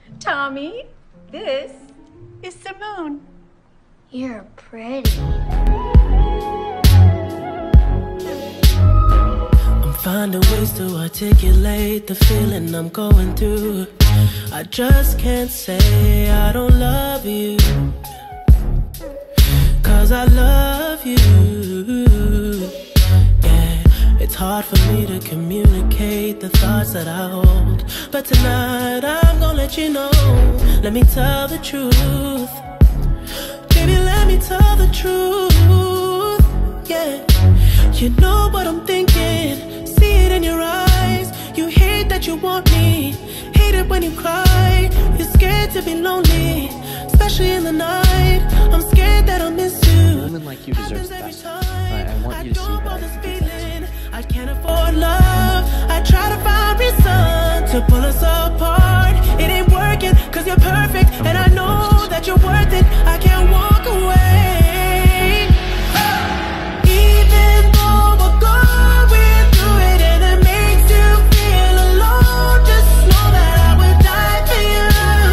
Tommy, this is Simone. You're pretty. I'm finding ways to articulate the feeling I'm going through. I just can't say I don't love you, 'cause I love you. Yeah, it's hard for me to communicate the thoughts that I hold, but tonight I'm gonna let you know. Let me tell the truth. Baby, let me tell the truth. Yeah, you know what I'm thinking. See it in your eyes. You hate that you want me. Hate it when you cry. You're scared to be lonely, especially in the night. I'm scared that I'll miss you. A woman like you deserves the best. I want you to see that I can do that. I can't afford love. I try to find reason to pull us apart. It ain't working 'cause you're perfect, and I know that you're worth it. I can't walk away. Even though we're going through it and it makes you feel alone, just know that I would die for you.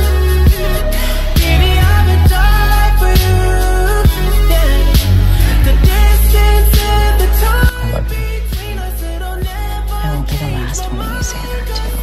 Baby, I would die for you. Yeah. The distance and the time between us, it'll never I won't be the last one you say that to.